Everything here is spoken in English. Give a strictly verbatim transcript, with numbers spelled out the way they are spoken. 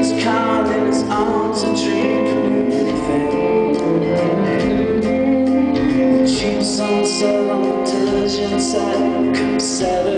his car and in his arms a dream could be anything. Cheap sunset on the television set, could be Saturday